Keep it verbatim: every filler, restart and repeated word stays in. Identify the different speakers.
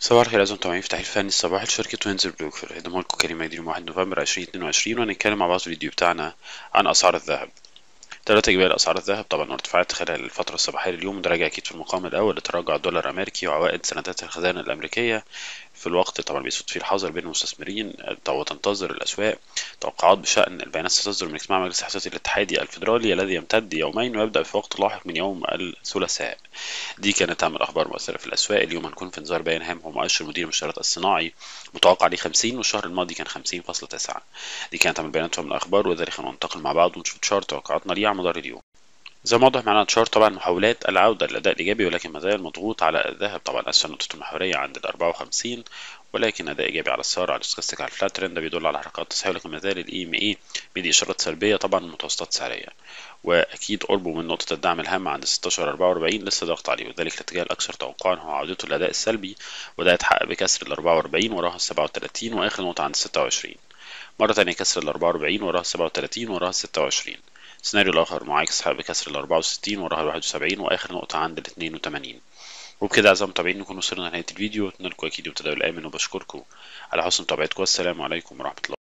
Speaker 1: صباح الخير أعزائي المتابعين في تحليل فني الصباحي لشركة وينزر بروكر. هيقدمه لكم كريم مجدي يوم واحد نوفمبر ألفين واتنين وعشرين، وهنتكلم مع بعض في الفيديو بتاعنا عن أسعار الذهب. دلوقتي إجمالي أسعار الذهب طبعا ارتفاعات خلال الفترة الصباحية لليوم، وده راجع أكيد في المقام الأول لتراجع الدولار الأمريكي وعوائد سندات الخزانة الأمريكية في الوقت طبعا بيسود فيه الحذر بين المستثمرين. وتنتظر الأسواق توقعات بشأن البيانات ستصدر من اجتماع مجلس الاحتياطي الاتحادي الفيدرالي الذي يمتد يومين ويبدأ في وقت لاحق من يوم الثلاثاء. دي كانت أهم الأخبار المؤثرة في الأسواق اليوم. هنكون في انذار بيان هام هو مؤشر مدير المؤشرات الصناعي متوقع عليه خمسين، والشهر الماضي كان خمسين فاصلة تسعة. دي كانت أهم البيانات ومن الأخبار، وذلك خلينا ننتقل مع بعض ونشوف تشارت توقعاتنا ليه على مدار اليوم. زي ما واضح معانا تشارت طبعا محاولات العودة للأداء الإيجابي، ولكن ما زال مضغوط على الذهب طبعا أسفل النقطة المحورية عند ال أربعة وخمسين، ولكن أداء إيجابي على السعر على الستوكاستيك على الفلات ترند. ده بيدل على حركات تسحب، لكن ما زال الإي إم إي بيدي إشارات سلبية طبعا من متوسطات سعرية، وأكيد قربه من نقطة الدعم الهامة عند ستاشر أربعة وأربعين لسه ضغط عليه، وذلك الاتجاه الأكثر توقعا هو عودته للأداء السلبي، وده يتحقق بكسر ال أربعة وأربعين وراها ال سبعة وتلاتين وآخر نقطة عند ستة وعشرين. مرة تانية كسر ال أربعة وأربعين وراها ال سبعة وتلاتين وراها ال ستة وعشرين. السيناريو الآخر معاكس بكسر ال أربعة وستين وراها ال واحد وسبعين وآخر نقطة عند ال اتنين وتمانين. وبكده أعزائي المتابعين نكون وصلنا لنهاية الفيديو. أتمنى لكم أكيد التداول الآمن، وبشكركم على حسن متابعتكم، والسلام عليكم ورحمة الله.